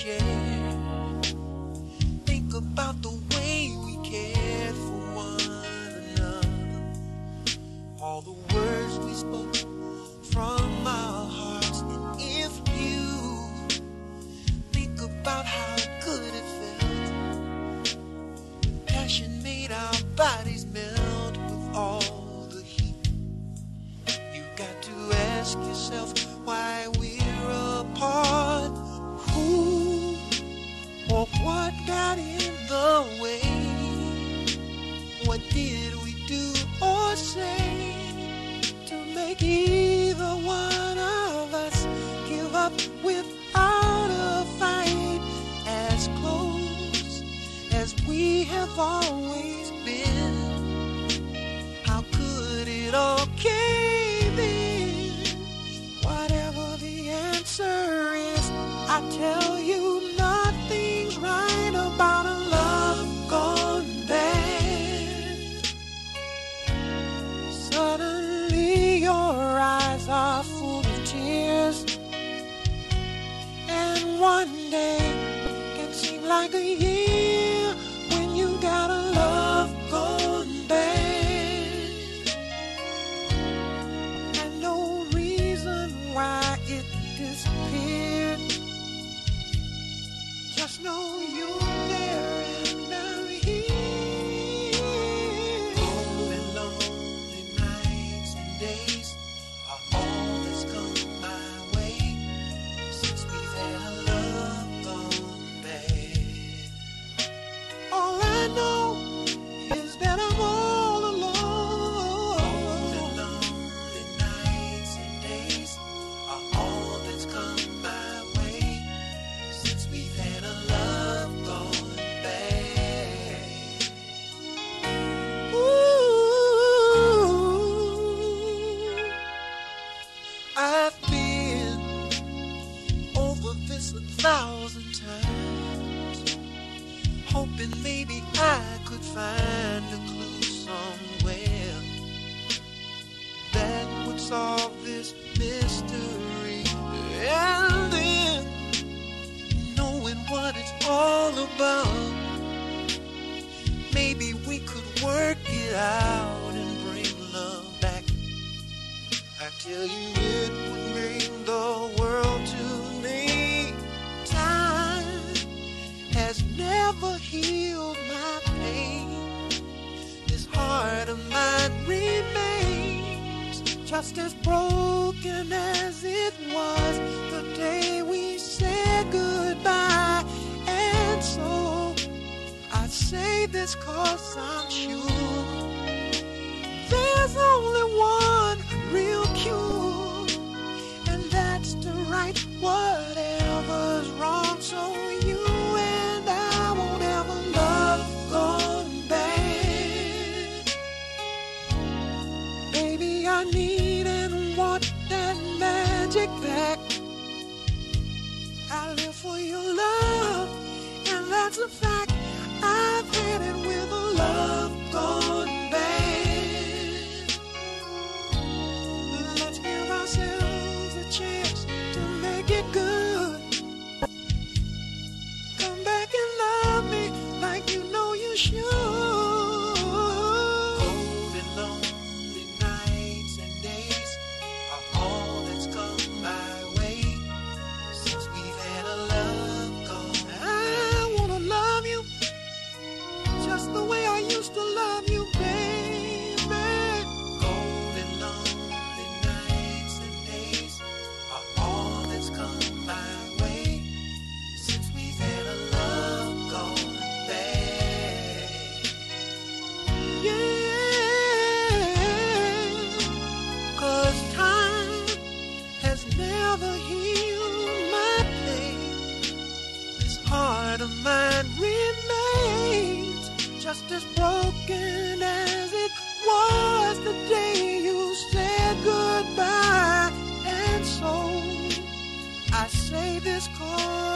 share. Think about the way we cared for one another. All the words we spoke from our hearts. And if you think about how good it felt, passion made our bodies melt with all the heat. You got to ask yourself why we're apart. Who or what got in the way? What did we do or say to make either one of us give up without a fight? As close as we have always been, how could it all cave in? Whatever the answer is, I tell you nothing's right about a love gone bad. Suddenly your eyes are full of tears, and one day can seem like a year when you got a love gone bad. And no reason why it disappeared. Just know you're there and I'm here. Cold and lonely nights and days are all that's come my way since we've had a love gone bad. All I know is that I'm all alone. Cold and lonely nights and days are all that's come my way since we've had a love gone bad. Ooh, I've been over this 1,000 times, hoping maybe I could find a clue somewhere that would solve this mystery. And then, knowing what it's all about, maybe we could work it out and bring love back. I tell you, it would mean the world to me. Time has never healed my pain. This heart of mine remains just as broken as it was the day we said goodbye. And so I say this 'cause I'm sure there's only one real cure, and that's to right whatever's wrong, so you and I won't ever love gone bad. Baby, I need and want that magic back. I live for your love, and that's a fact. I've had it with a love gone bad. Let's give ourselves a chance to make it good. Come back and love me like you know you should. Cold and lonely nights and days are all that's come my way since we've had a love gone bad. I wanna love you just the way I used to love you, baby. Cold and lonely nights and days are all that's come my way since we've had a love gone bad. Yeah, 'cause time has never healed my pain. This heart of mine remains just as broken as it was the day you said goodbye. And so I say this 'cause